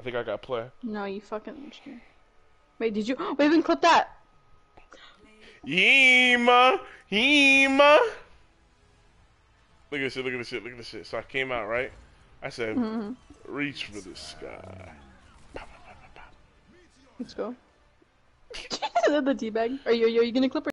I think I got play. No, you fucking. Wait, did you? We haven't clipped that. Yema! Yema! Look at this shit, look at this shit, look at this shit. So I came out, right? I said, reach for the sky. Let's go. The teabag. Are you gonna clip?